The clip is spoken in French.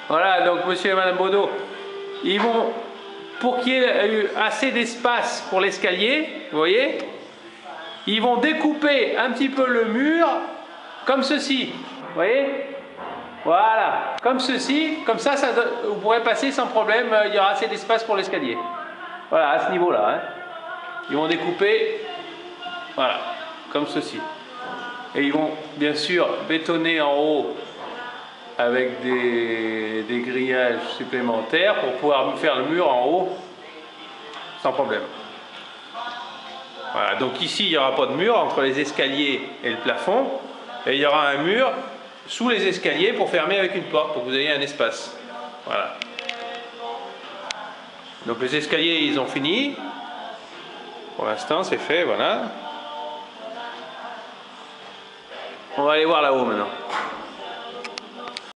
Voilà, donc monsieur et madame Baudot, ils vont, pour qu'il y ait assez d'espace pour l'escalier, vous voyez, ils vont découper un petit peu le mur comme ceci, vous voyez. Voilà, comme ceci, comme ça, vous pourrez passer sans problème, il y aura assez d'espace pour l'escalier. Voilà, à ce niveau-là. Hein. Ils vont découper, voilà, comme ceci. Et ils vont bien sûr bétonner en haut avec des grillages supplémentaires pour pouvoir faire le mur en haut sans problème. Voilà, donc ici il n'y aura pas de mur entre les escaliers et le plafond, et il y aura un mur sous les escaliers pour fermer avec une porte, pour que vous ayez un espace. Voilà. Donc les escaliers ils ont fini. Pour l'instant c'est fait, voilà. On va aller voir là-haut maintenant.